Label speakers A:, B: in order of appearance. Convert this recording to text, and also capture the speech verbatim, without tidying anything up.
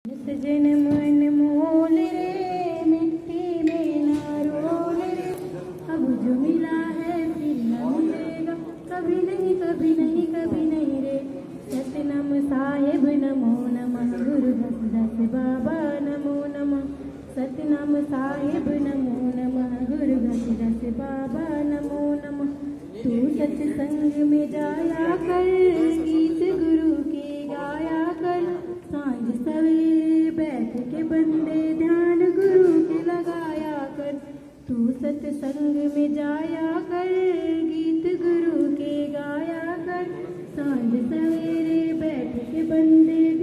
A: सजन मन मोल रे मिट्टी में ना रोल रे, अब जो मिला है फिर न मिलेगा, कभी नहीं कभी नहीं कभी नहीं रे। सतनाम साहेब नमो नमः, गुरु दस दस बाबा नमो नमः। सतनाम साहेब नमो नमः, गुरु दस दस बाबा नमो नमः। तू सत्संग में जाया कर, गीत गुरु के गाया कर, सांझ सवेरे बैठ के बंदे ध्यान गुरु के लगाया कर। तू सत्संग में जाया कर, गीत गुरु के गाया कर, सांझ सवेरे बैठ के बंदे